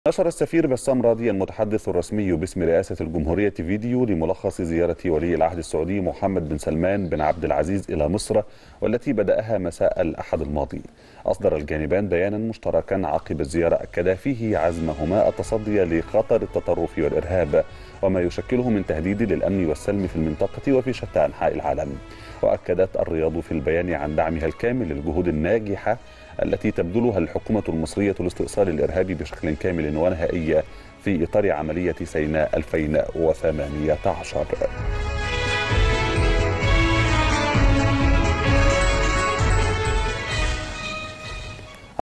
نشر السفير بسام راضي المتحدث الرسمي باسم رئاسة الجمهورية فيديو لملخص زيارة ولي العهد السعودي محمد بن سلمان بن عبد العزيز إلى مصر، والتي بدأها مساء الأحد الماضي. أصدر الجانبان بيانا مشتركا عقب الزيارة أكدا فيه عزمهما التصدي لخطر التطرف والإرهاب وما يشكله من تهديد للأمن والسلم في المنطقة وفي شتى أنحاء العالم. وأكدت الرياض في البيان عن دعمها الكامل للجهود الناجحة التي تبذلها الحكومة المصرية لاستئصال الإرهاب بشكل كامل ونهائي في إطار عملية سيناء 2018.